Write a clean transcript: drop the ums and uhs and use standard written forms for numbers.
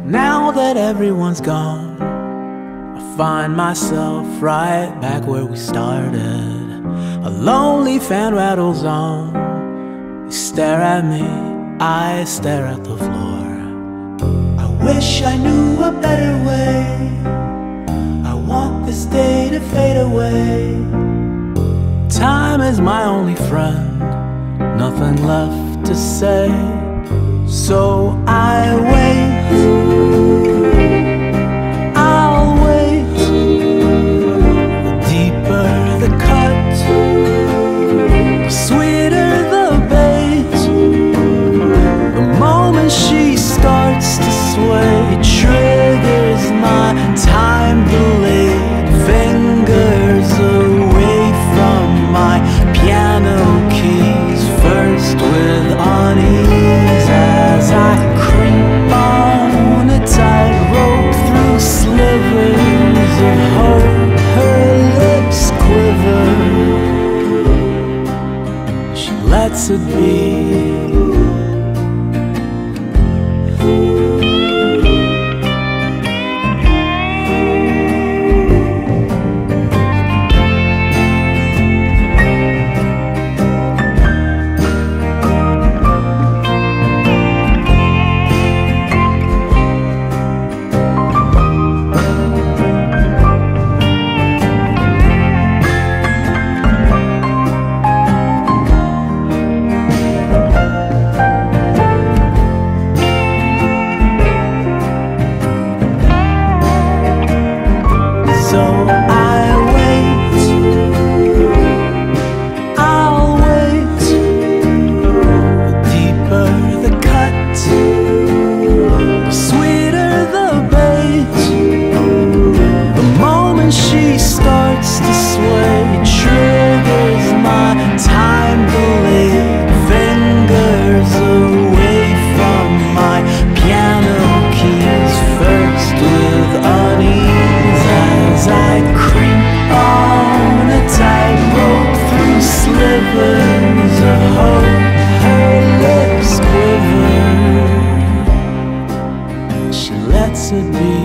Now that everyone's gone, I find myself right back where we started. A lonely fan rattles on. You stare at me, I stare at the floor. I wish I knew a better way. I want this day to fade away. Time is my only friend, nothing left to say. So I wait, I'll wait. The deeper the cut, the sweeter the bait. The moment she starts to sway, it triggers my time-delayed fingers away from my piano keys. First with unease as I creep on a tightrope through slivers of hope. Her lips quiver, she lets it be. Her lips quiver, she lets it be.